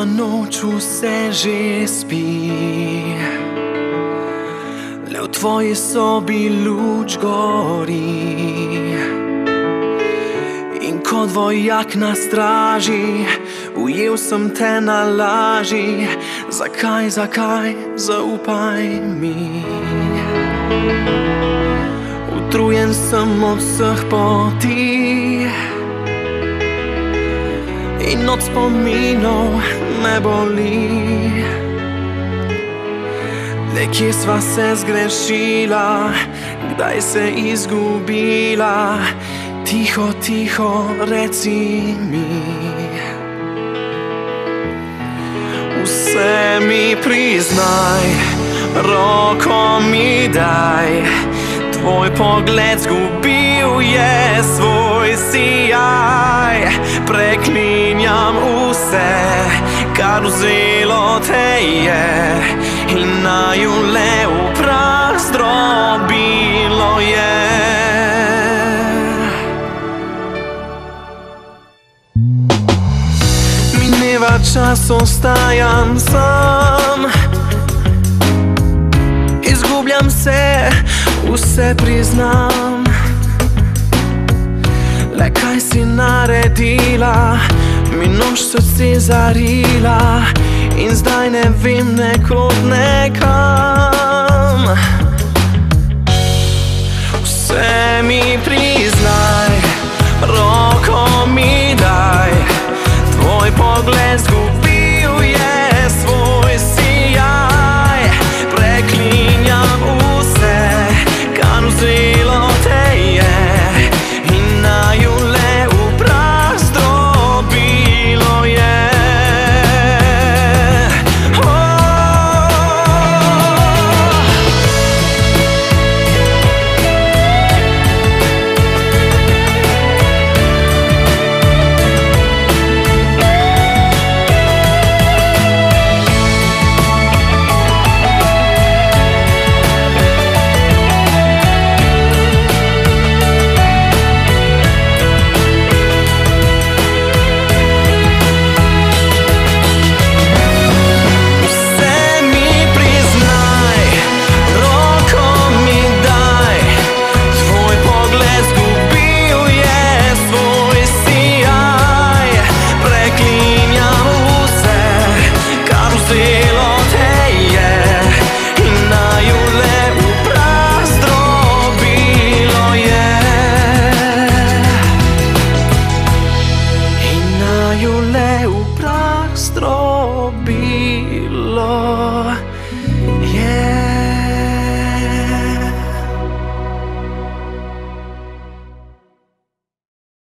ta noč vse že spi, le v tvoji sobi luč gori. In kot vojak na straži, ujel sem te na laži. Zakaj, zaupaj mi. Utrujen sem od vseh poti in od spominov me boli. Le kje sva se zgrešila, kdaj se izgubila? Tiho, tiho, reci mi. Vse mi priznaj, roko mi daj. Tvoj pogled zgubil je svoj sijaj. Preklinjam vse, kar vzelo te je, in naju le v prah zdrobilo je. Mineva čas, ostajam sam, izgubljam se, vse priznam. Le kaj si naredila, mi nož srce zarila, in zdaj ne vem nekod nekam. Vse mi priznaj, roko mi daj. Tvoj pogled zgubil